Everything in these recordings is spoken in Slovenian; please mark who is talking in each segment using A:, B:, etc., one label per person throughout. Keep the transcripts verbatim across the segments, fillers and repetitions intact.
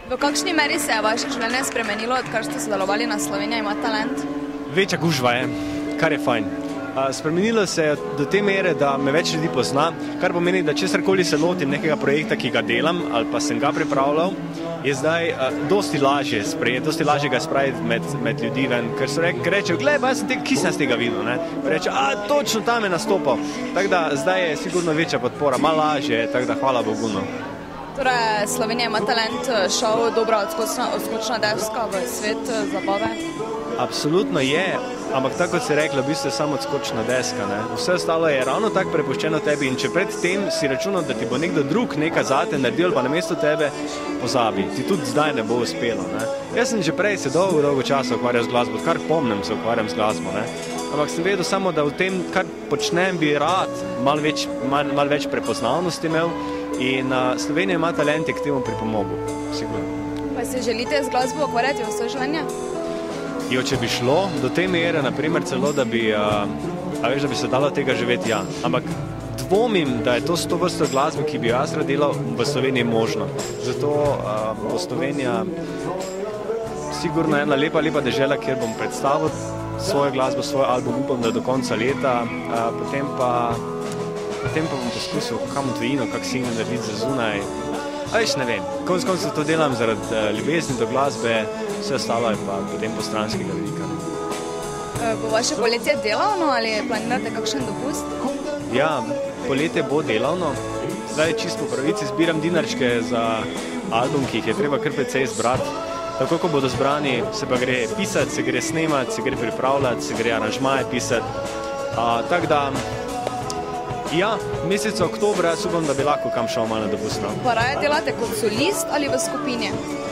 A: V kakšni meri se je vaše življenje spremenilo, odkar ste sodelovali na Slovenija ima talent?
B: Večja gužva je, kar je fajn. Spremenilo se je do te mere, da me več ljudi pozna, kar pomeni, da česarkoli se lotim nekega projekta, ki ga delam ali pa sem ga pripravljal, je zdaj dosti lažje sprejeti, dosti lažje ga spraviti med, med ljudi ven, ker so rek, rečejo, glej, pa jaz sem tega, ki sem z tega videl, ne? Rečejo, a, točno tam je nastopal. Tako da zdaj je sigurno večja podpora, malo lažje, tako da hvala Bogu, no.
A: Torej, Slovenija ima talent šov, dobra odskočna, odskočna deska v svet zabave?
B: Absolutno je, ampak tako kot si rekla, v bistvu je samo odskočna deska, ne. Vse ostalo je ravno tako prepuščeno tebi in če pred tem si računal, da ti bo nekdo drug nekaj zate naredil pa namesto tebe, pozabi, ti tudi zdaj ne bo uspelo, ne. Jaz sem že prej se dolgo, dolgo časa ukvarjal z glasbo, kar pomnem se ukvarjam z glasbo, ne. Ampak sem vedel samo, da v tem, kar počnem, bi rad malo več, mal, mal več prepoznavnosti imel in uh, Slovenija ima talent, je k temu pripomogel, sigurno.
A: Pa se želite z glasbo ukvarjati v svoje življenje?
B: Jo, če bi šlo do te mere, naprimer celo, da bi, uh, a veš, da bi se dalo tega živeti, ja. Ampak dvomim, da je to s to vrsto glasbe, ki bi jaz rad delal, v Sloveniji možno. Zato uh, bo Slovenija sigurno ena lepa, lepa dežela, kjer bom predstavil svojo glasbo, svoj album, upam, da do konca leta, uh, potem pa potem pa bom poskusil kam v tujino, kak single narediti za zunaj. A veš, ne vem, konec koncev to delam zaradi uh, ljubezni do glasbe, vse ostalo je pa potem postranskega vidika.
A: Bo vaše poletje delavno ali planirate kakšen dopust?
B: Ja, poletje bo delavno. Zdaj čisto po pravici zbiram dinarčke za album, ki jih je treba kar precej zbrati. Tako, ko bodo zbrani, se pa gre pisati, se gre snemati, se gre pripravljati, se gre aranžmaje pisati. Uh, tako da, ja, meseca oktobra jaz upam, da bi lahko kam šel malo na dopust.
A: Pa raje delate kot solist ali v skupini?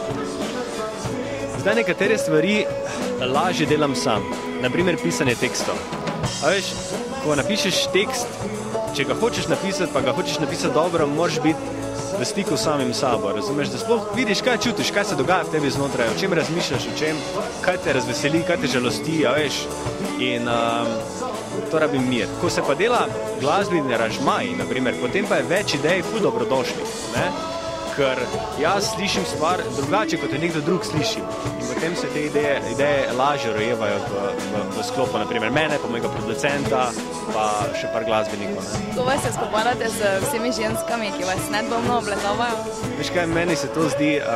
B: Zdaj nekatere stvari lažje delam sam, naprimer pisanje tekstov. A veš, ko napišeš tekst, če ga hočeš napisati, pa ga hočeš napisati dobro, moraš biti v stiku s samim sabo, razumeš, da sploh vidiš, kaj čutiš, kaj se dogaja v tebi znotraj, o čem razmišljaš, o čem, kaj te razveseli, kaj te žalosti, a veš, in um, to rabim mir. Ko se pa dela glasbeni aranžmaji, naprimer, potem pa je več idej ful dobrodošlih, ne? Ker jaz slišim stvar drugače, kot je nekdo drug sliši. In potem se te ideje, ideje lažje rojevajo v, v, v sklopu, naprimer mene, pa mojega producenta, pa še par glasbenikov.
A: Ko vas se spopadate z vsemi ženskami, ki vas nedvomno obletavajo?
B: Veš kaj, meni se to zdi, uh,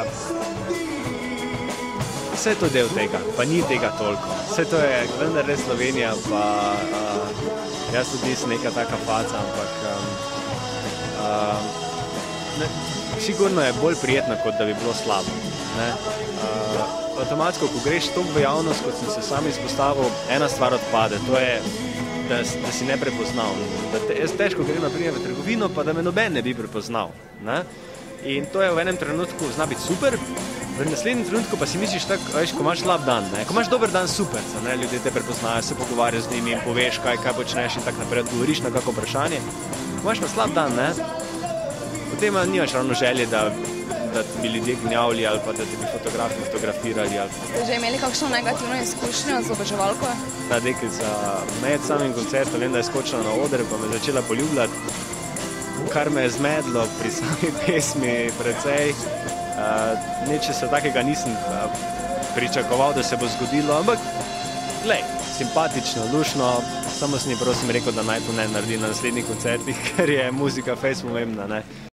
B: vse je to del tega, pa ni tega toliko. Vse to je vendar res Slovenija, pa uh, jaz tudi sem neka taka faca, ampak um, uh, ne, sigurno je bolj prijetno, kot da bi bilo slabo. Ne? Uh, avtomatsko, ko greš toliko v javnost, kot sem se sam izpostavil, ena stvar odpade, to je, da, da si ne prepoznal. Da te, jaz težko grem naprimer v trgovino, pa da me noben ne bi prepoznal. Ne? In to je v enem trenutku zna biti super, v naslednjem trenutku pa si misliš tako, veš, ko imaš slab dan, ne? Ko imaš dober dan, super, ne? Ljudje te prepoznajo, se pogovarjaš z njimi in poveš, kaj, kaj počneš in tako naprej, odgovoriš na kako vprašanje. Ko imaš pa slab dan, ne? Potem nimaš ravno želje, da, da bi ljudje gnjavili ali pa da te bi fotografi fotografirali. Ali...
A: Ste že imeli kakšno negativno izkušnjo z oboževalko?
B: Ta deklica med samim koncertom, vem, da je skočila na oder, pa me začela poljubljati, kar me je zmedlo pri sami pesmi precej. Uh, Nečesa takega nisem uh, pričakoval, da se bo zgodilo, ampak glej, simpatično, lušno, samo sem ji prosim rekel, da naj to ne naredi na naslednjih koncertih, ker je muzika fejst pomembna, ne.